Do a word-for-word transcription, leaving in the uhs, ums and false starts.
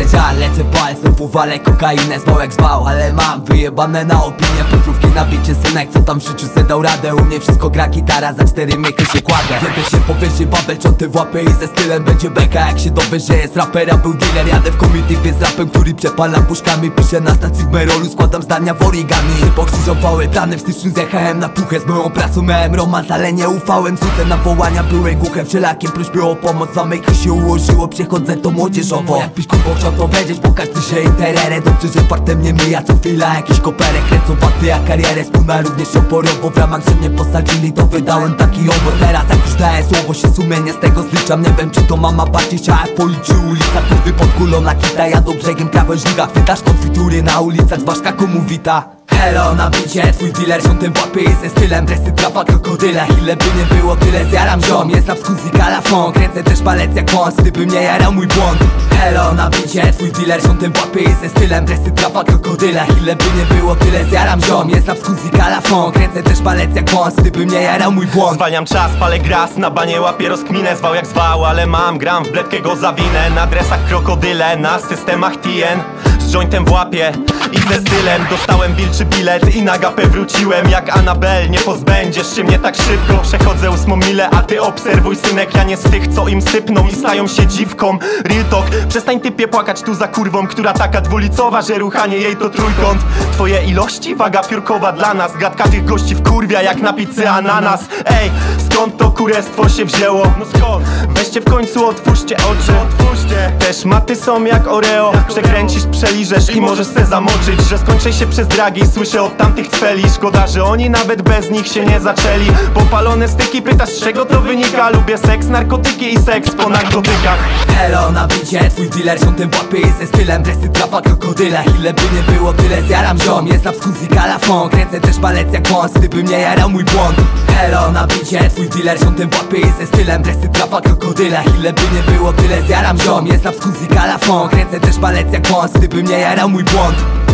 żal, lecę palcem, uwalę kokainę, zwał jak zwał. Ale mam wyjebane na opinię, pozdrówki na bicie, synek, co tam w życiu se dał radę. U mnie wszystko gra gitara, za cztery miechy się kładę. Kiedy się powyżej babel, cioty w łapie i ze stylem będzie beka. Jak się dowiesz, że jest rapera, był dealer. Jadę w komitywie z rapem, który przepala puszkami. Piszę na stacji w Merolu, składam zdania w origami. Pokrzyżowały plany, w styczniu zjechałem na puchę. Z moją pracą miałem romans, ale nie ufałem. Rzucę na wołania, były głuche, wszelakie prośby o pomoc. Dwa mejki się ułożyło, przechodzę to młodzieżowo. Jakbyś kurwo chciał to wiedzieć, bo każdy się interere. Dobrze, że fartem nie mija co chwila jakiś koperek. Kręcą paty jak karierę, spójna również oporowo. W ramach, że mnie posadzili, to wydałem taki owoc. Teraz jak już daję słowo, się sumienie z tego zliczam. Nie wiem, czy to mama bardziej chciała w policzy ulica. Kurwy pod kulą na kita, jadą brzegiem krawężnika. Chwytasz konfitury na ulicach, ważka komu wita. Hello na bicie, twój dealer siątem w łapie i ze stylem. Dresy, trawa, krokodyla, ile by nie było, tyle zjaram ziom. Jest rap z kuzika la funk, kręcę też palec jak wąs, gdyby mnie jarał mój błąd. Hello na bicie, twój dealer siątem w łapie i ze stylem. Dresy, trawa, krokodyla, ile by nie było, tyle zjaram ziom. Jest rap z kuzika la funk, kręcę też palec jak wąs, gdyby mnie jarał mój błąd. Zwalniam czas, palę gras, na banie łapię rozkminę. Zwał jak zwał, ale mam, gram w bledkę go zawinę. Na dresach krokodyle, na systemach T N. Z jointem w łapie i ze stylem. Dostałem wilczy bilet i na gapę wróciłem. Jak Anabel, nie pozbędziesz się mnie tak szybko. Przechodzę ósmą milę, a ty obserwuj synek. Ja nie z tych, co im sypną i stają się dziwką. Real talk, przestań typie płakać tu za kurwą, która taka dwulicowa, że ruchanie jej to trójkąt. Twoje ilości, waga piórkowa dla nas. Gadka tych gości wkurwia jak na pizzy ananas. Ej, skąd to kurestwo się wzięło? No skąd? Weźcie w końcu, otwórzcie oczy. Otwórzcie. Te szmaty są jak Oreo. Przekręcisz, przeliżesz i możesz se zamoczyć. Że skończę się przez dragi, słyszę od tamtych cweli. Szkoda, że oni nawet bez nich się nie zaczęli. Popalone styki, pytasz z czego to wynika? Lubię seks, narkotyki i seks po narkotykach. Hello na bicie, twój dealer siątem w łapie i ze stylem. Dresy, trawa, krokodyla, ile by nie było, tyle zjaram ziom. Jest rap z kuzika la funk, kręcę też palec jak wąs, gdyby mnie jarał mój błąd. Hello na bicie, twój dealer siątem w łapie i ze stylem. Dresy, trawa, krokodyla, ile by nie było, tyle zjaram ziom. Jest rap z kuzika la funk, kręcę też palec jak wąs, gdyby mnie jarał mój błąd.